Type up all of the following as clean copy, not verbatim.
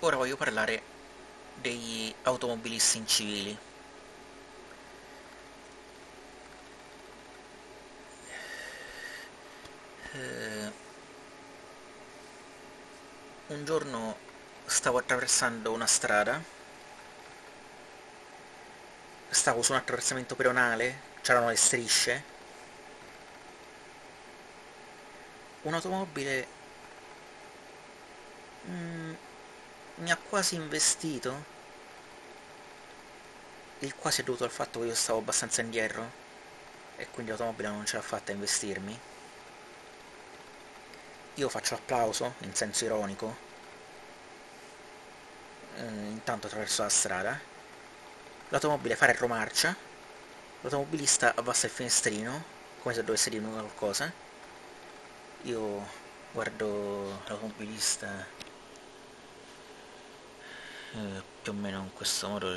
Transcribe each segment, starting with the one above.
Ora voglio parlare degli automobilisti incivili. Eh, un giorno stavo attraversando una strada, stavo su un attraversamento pedonale, c'erano le strisce, un'automobile mi ha quasi investito, il quasi è dovuto al fatto che io stavo abbastanza indietro e quindi l'automobile non ce l'ha fatta a investirmi. Io faccio l'applauso, in senso ironico, intanto attraverso la strada, l'automobile fa retromarcia, l'automobilista abbassa il finestrino, come se dovesse dirmi qualcosa, io guardo l'automobilista più o meno in questo modo,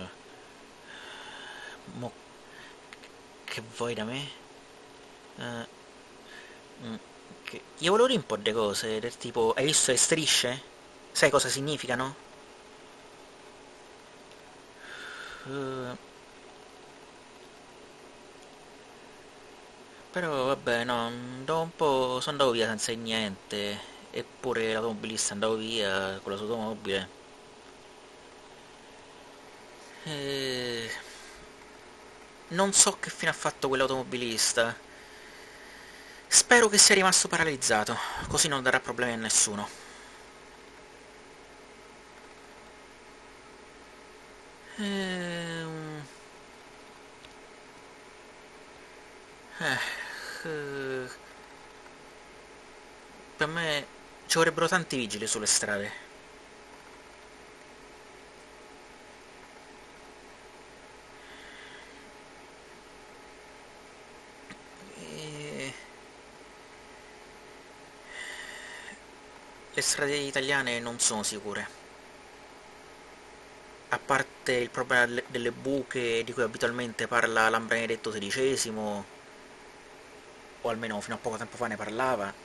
mo che vuoi da me? Eh, mm, Io volevo dire un po' di cose, del tipo, hai visto le strisce? Sai cosa significano? Eh, Però vabbè, no, dopo un po' sono andato via senza dire niente, eppure l'automobilista è andato via con la sua automobile. E... Non so che fine ha fatto quell'automobilista. Spero che sia rimasto paralizzato, così non darà problemi a nessuno. Ehm, eh, eh, per me ci vorrebbero tanti vigili sulle strade. E... Le strade italiane non sono sicure. A parte il problema delle buche di cui abitualmente parla Lambenedetto XVI, o almeno fino a poco tempo fa ne parlava,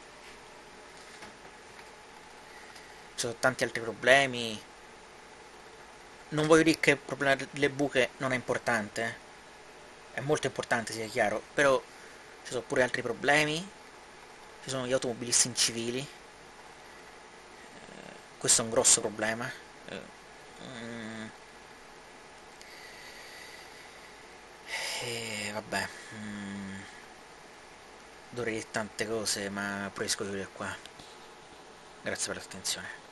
ci sono tanti altri problemi. Non voglio dire che il problema delle buche non è importante, è molto importante, sia chiaro, però ci sono pure altri problemi, ci sono gli automobilisti incivili, questo è un grosso problema. Eh, mm, e vabbè, dovrei dire tante cose, ma preferisco chiudere qua. Grazie per l'attenzione.